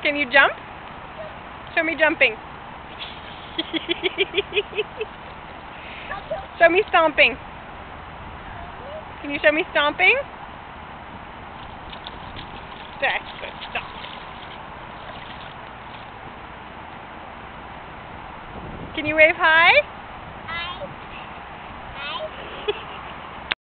Can you jump? Show me jumping. Show me stomping. Can you show me stomping? That's good stuff. Can you wave hi?